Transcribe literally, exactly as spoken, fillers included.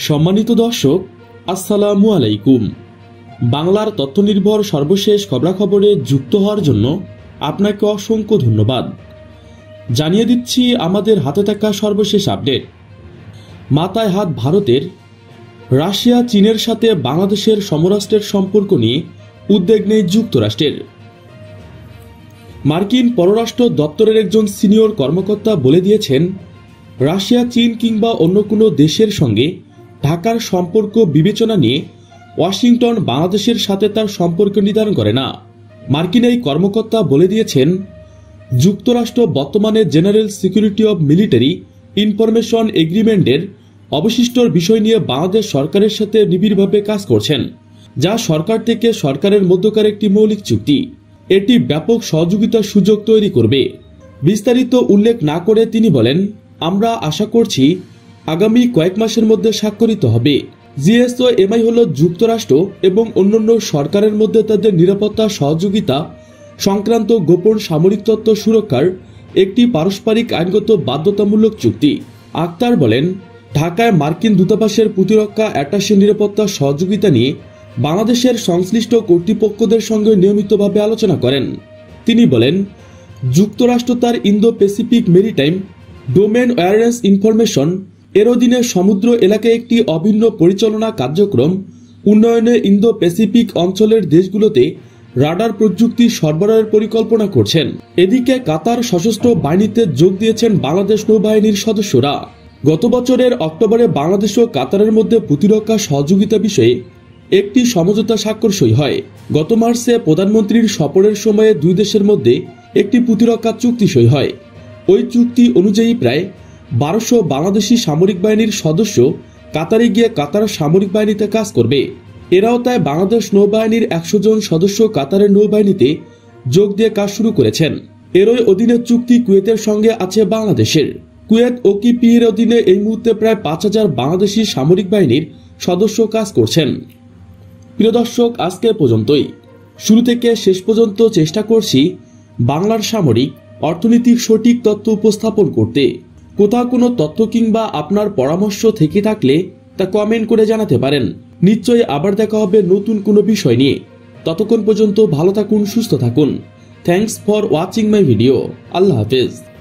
সম্মানিত দর্শক, আসসালামু আলাইকুম। বাংলার তথ্যনির্ভর সর্বশেষ খবরাখবরে যুক্ত হওয়ার জন্য আপনাকে অসংখ্য ধন্যবাদ। জানিয়ে দিচ্ছি আমাদের হাতে থাকা সর্বশেষ আপডেট। মাথায় হাত ভারতের। রাশিয়া চীনের সাথে বাংলাদেশের সমরাষ্ট্রের সম্পর্ক নিয়ে উদ্বেগ নেই যুক্তরাষ্ট্রের। মার্কিন পররাষ্ট্র দপ্তরের একজন সিনিয়র কর্মকর্তা বলে দিয়েছেন, রাশিয়া চীন কিংবা অন্য কোনো দেশের সঙ্গে ঢাকার সম্পর্ক বিবেচনা নিয়ে ওয়াশিংটন বাংলাদেশের সাথে তার সম্পর্ক নির্ধারণ করে না। মার্কিন এই কর্মকর্তা বলে দিয়েছেন, যুক্তরাষ্ট্র বর্তমানে general security of military information এগ্রিমেন্টের অবশিষ্ট বিষয় নিয়ে বাংলাদেশ সরকারের সাথে নিবিড়ভাবে কাজ করছেন, যা সরকার থেকে সরকারের মধ্যকার একটি মৌলিক চুক্তি। এটি ব্যাপক সহযোগিতার সুযোগ তৈরি করবে। বিস্তারিত উল্লেখ না করে তিনি বলেন, আমরা আশা করছি আগামী কয়েক মাসের মধ্যে স্বাক্ষরিত হবে। জিএসওএমআই হল যুক্তরাষ্ট্র এবং অন্যান্য সরকারের মধ্যে তাদের নিরাপত্তা সহযোগিতা সংক্রান্ত গোপন সামরিক তথ্য সুরক্ষার একটি পারস্পরিক আইনগত বাধ্যতামূলক চুক্তি। আক্তার বলেন, ঢাকায় মার্কিন দূতাবাসের প্রতিরক্ষা অ্যাটাশে নিরাপত্তা সহযোগিতা নিয়ে বাংলাদেশের সংশ্লিষ্ট কর্তৃপক্ষদের সঙ্গে নিয়মিতভাবে আলোচনা করেন। তিনি বলেন, যুক্তরাষ্ট্র তার Indo Pacific maritime domain awareness information এর অধীনে সমুদ্র এলাকায় একটি অভিন্ন পরিচালনা কার্যক্রম উন্নয়নে ইন্দো প্যাসিফিক অঞ্চলের দেশগুলোতে রাডার প্রযুক্তি সরবরাহের পরিকল্পনা করছেন। এদিকে কাতার সশস্ত্র বাহিনীতে যোগ দিয়েছেন বাংলাদেশ নৌবাহিনীর সদস্যরা। গত বছরের অক্টোবরে বাংলাদেশ ও কাতারের মধ্যে প্রতিরক্ষা সহযোগিতা বিষয়ে একটি সমঝোতা স্বাক্ষর সই হয়। গত মার্চে প্রধানমন্ত্রীর সফরের সময়ে দুই দেশের মধ্যে একটি প্রতিরক্ষা চুক্তি সই হয়। ওই চুক্তি অনুযায়ী প্রায় বারোশো বাংলাদেশি সামরিক বাহিনীর সদস্য কাতারে গিয়ে কাতার সামরিক বাহিনীতে কাজ করবে। এর আওতায় বাংলাদেশ নৌবাহিনীর একশো জন সদস্য কাতারের নৌবাহিনীতে যোগ দিয়ে কাজ শুরু করেছেন। এরই অধীনে চুক্তি কুয়েতের সঙ্গে আছে বাংলাদেশের। কুয়েত ওকিপি এর অধীনে এই মুহূর্তে প্রায় পাঁচ হাজার বাংলাদেশি সামরিক বাহিনীর সদস্য কাজ করছেন। প্রিয় দর্শক, আজকে পর্যন্তই। শুরু থেকে শেষ পর্যন্ত চেষ্টা করছি বাংলার সামরিক অর্থনৈতিক সঠিক তথ্য উপস্থাপন করতে। কোথাও কোনো তথ্য কিংবা আপনার পরামর্শ থেকে থাকলে তা কমেন্ট করে জানাতে পারেন। নিশ্চয়ই আবার দেখা হবে নতুন কোনো বিষয় নিয়ে। ততক্ষণ পর্যন্ত ভালো থাকুন, সুস্থ থাকুন। Thanks for watching my video. আল্লাহ হাফেজ।